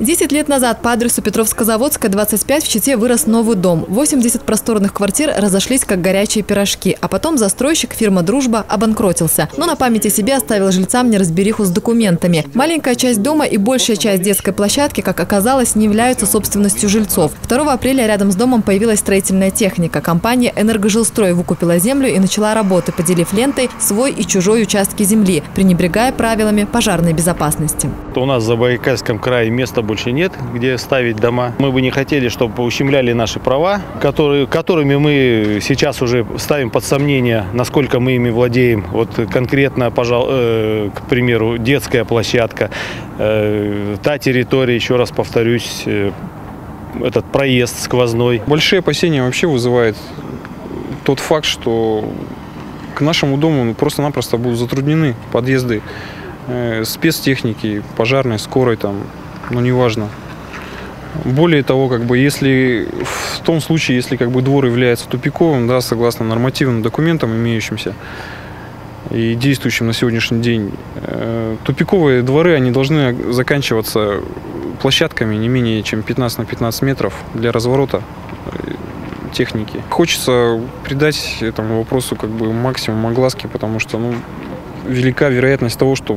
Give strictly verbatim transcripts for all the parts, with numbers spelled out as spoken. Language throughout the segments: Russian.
Десять лет назад по адресу Петровско-Заводская, двадцать пять в Чите вырос новый дом. восемьдесят просторных квартир разошлись как горячие пирожки. А потом застройщик, фирма «Дружба», обанкротился. Но на память о себе оставил жильцам неразбериху с документами. Маленькая часть дома и большая часть детской площадки, как оказалось, не являются собственностью жильцов. второго апреля рядом с домом появилась строительная техника. Компания «Энергожилстрой» выкупила землю и начала работы, поделив лентой свой и чужой участки земли, пренебрегая правилами пожарной безопасности. У нас в Забайкальском крае места больше нет, где ставить дома. Мы бы не хотели, чтобы ущемляли наши права, которые, которыми мы сейчас уже ставим под сомнение, насколько мы ими владеем. Вот конкретно, пожалуй, э, к примеру, детская площадка, э, та территория, еще раз повторюсь, э, этот проезд сквозной. Большие опасения вообще вызывает тот факт, что к нашему дому просто-напросто будут затруднены подъезды э, спецтехники, пожарной, скорой, там, ну неважно. Более того, как бы, если в том случае, если как бы двор является тупиковым, да, согласно нормативным документам, имеющимся и действующим на сегодняшний день, э, тупиковые дворы, они должны заканчиваться площадками не менее чем пятнадцать на пятнадцать метров для разворота техники. Хочется придать этому вопросу как бы максимум огласки, потому что ну, велика вероятность того, что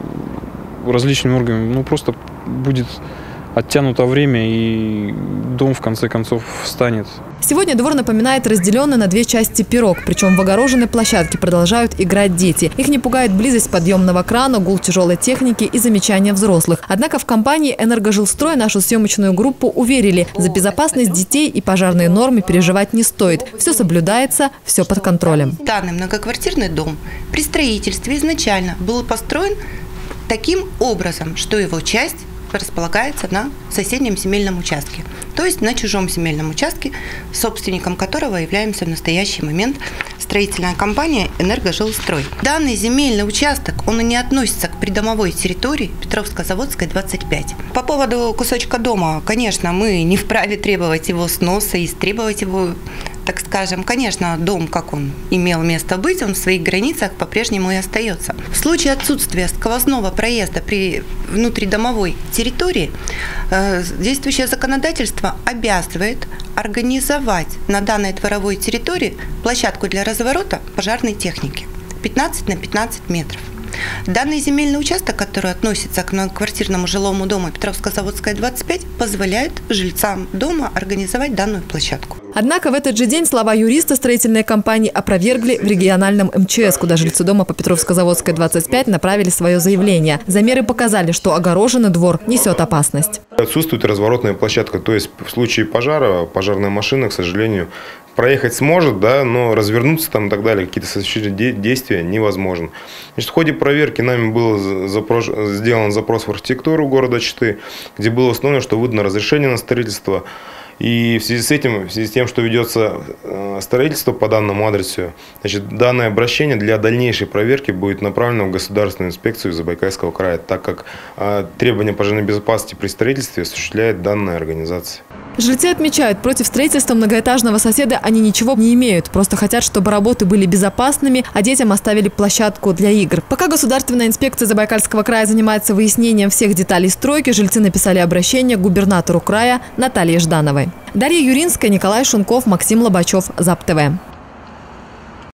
различными органами ну, просто будет оттянуто время и дом в конце концов встанет. Сегодня двор напоминает разделенный на две части пирог. Причем в огороженной площадке продолжают играть дети. Их не пугает близость подъемного крана, гул тяжелой техники и замечания взрослых. Однако в компании «Энергожилстрой» нашу съемочную группу уверили, за безопасность детей и пожарные нормы переживать не стоит. Все соблюдается, все под контролем. Данный многоквартирный дом при строительстве изначально был построен таким образом, что его часть располагается на соседнем земельном участке, то есть на чужом земельном участке, собственником которого являемся в настоящий момент строительная компания «Энергожилстрой». Данный земельный участок, он и не относится к придомовой территории Петровско-Заводская, двадцать пять. По поводу кусочка дома, конечно, мы не вправе требовать его сноса и требовать его, так скажем, конечно, дом, как он имел место быть, он в своих границах по-прежнему и остается. В случае отсутствия сквозного проезда при внутридомовой территории э, действующее законодательство обязывает организовать на данной дворовой территории площадку для разворота пожарной техники пятнадцать на пятнадцать метров. Данный земельный участок, который относится к многоквартирному жилому дому Петровско-Заводская, двадцать пять, позволяет жильцам дома организовать данную площадку. Однако в этот же день слова юриста строительной компании опровергли в региональном эм че эс, куда жильцы дома по Петровско-Заводской, двадцать пять направили свое заявление. Замеры показали, что огороженный двор несет опасность. Отсутствует разворотная площадка, то есть в случае пожара пожарная машина, к сожалению, проехать сможет, да, но развернуться там и так далее, какие-то совершить действия невозможно. Значит, в ходе проверки нами был запрос, сделан запрос в архитектуру города Читы, где было установлено, что выдано разрешение на строительство. И в связи с этим, в связи с тем, что ведется строительство по данному адресу, значит, данное обращение для дальнейшей проверки будет направлено в Государственную инспекцию Забайкальского края, так как требования пожарной безопасности при строительстве осуществляет данная организация. Жильцы отмечают, против строительства многоэтажного соседа они ничего не имеют. Просто хотят, чтобы работы были безопасными, а детям оставили площадку для игр. Пока Государственная инспекция Забайкальского края занимается выяснением всех деталей стройки, жильцы написали обращение к губернатору края Наталье Ждановой. Дарья Юринская, Николай Шунков, Максим Лобачев, ЗАП-ТВ.